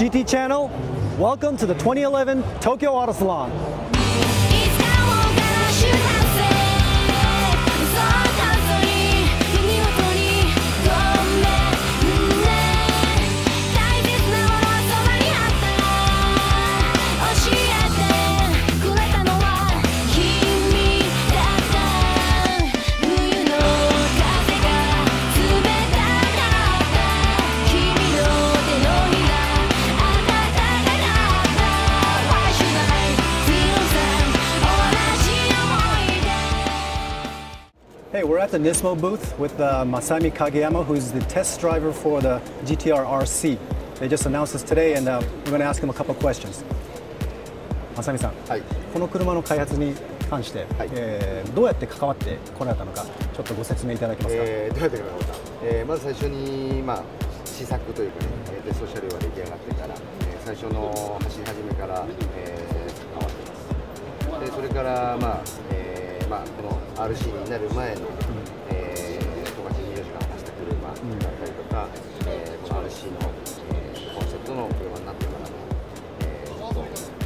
GT channel. Welcome to the 2011 Tokyo Auto Salon. Hey, we're at the Nismo booth with Masami Kageyama, who's the test driver for the GTR RC. They just announced this today, and we're going to ask him a couple of questions. Masami さん、はい、この車の開発に関して、はい、どうやって関わってこられたのか、ちょっとご説明いただけますか。 どうやって関わったまず最初に、試作というかね、テスト車両が出来上がってから、最初の走り始めから、関わってます。でそれから、この RC になる前の、十勝24時間走った車だったりとか、この RC の、コンセプトの車になってからの、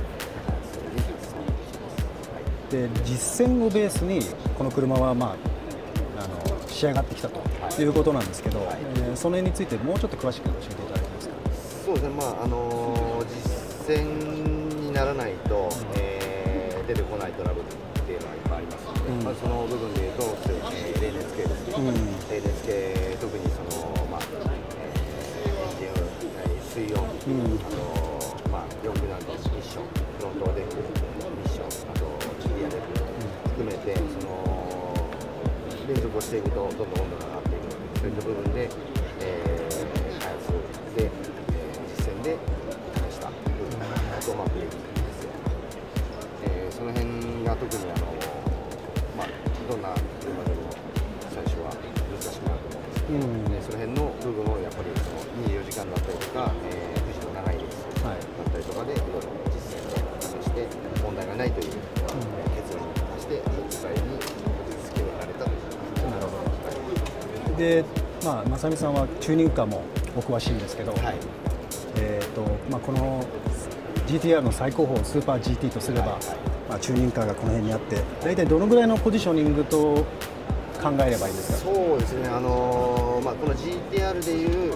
で実践をベースにこの車は、仕上がってきたということなんですけど、その辺についてもうちょっと詳しく教えていただけますか。 そうですね、実践にならないと、出てこないトラブルっていうのはいっぱいありますので、まずその部分でいうと、冷熱系ですね、冷熱系、特にその、エンジン水温、4駆などミッション、フロントデックミッション、あとリアデック含めて、その連続をしていくとどんどん温度が上がっていく、そういった部分で、開発で、実践で試した部分とブレーキですよ。その辺が特にどんな車でも最初は難しくなると思うんですけど、その辺の部分をやっぱりその24時間だったりとか、富士の長いレースだったりとかでいろいろ実践を試して問題がないという、結論に達して実際につけられたという。 なるほど。で、正美さんはチューニングカーもお詳しいんですけど、はい、この GTR の最高峰スーパー GT とすれば、チューニングカーがこの辺にあって、大体どのぐらいのポジショニングと考えればいいんですか。 そうですね、この GTR でいう、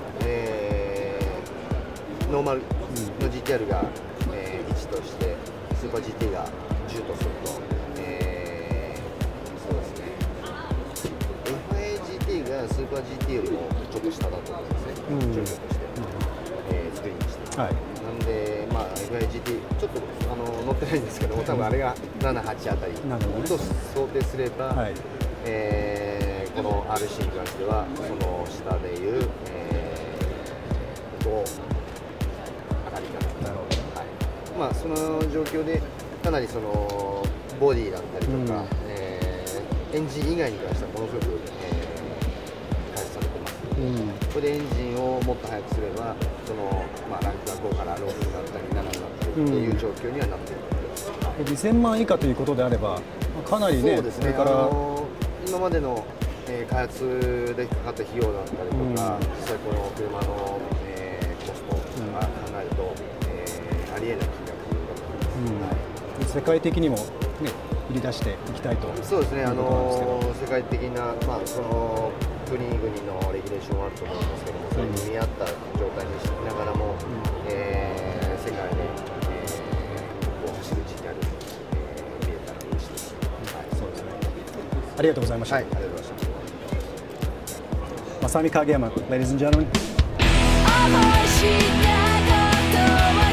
ノーマルの GTR が、1として、スーパー GT が10とすると、そうですね、FIA GT がスーパー GT よりもちょっと下だと思うんですね、状況として、作りました。はい、なんで、FIA GT、ちょっと乗ってないんですけども、多分あれが7、8あたりと想定すれば、この RC に関しては、その下でいう、5あたりかな。その状況で、かなりそのボディだったりとか、エンジン以外に関してはものすごく、開発されてます。ここでエンジンをもっと速くすれば、そのランクが5から6になったり7になったりっていう状況にはなっている。 2000万以下ということであれば、かなりね、 そうですね、今までの、開発でかかった費用だったりとか、実際この車の、コストから考えると、ありえない金額だと思います。 世界的にも、ね、売り出していきたいと。 そうですね、世界的な、その国々のレギュレーションはあると思いますけども、それに見合った状態にしながらも、世界で、走る GTR 見えたら嬉しいです。 そうですね。ありがとうございました。 はい、ありがとうございました。 Masami Kageyama, ladies and gentlemen.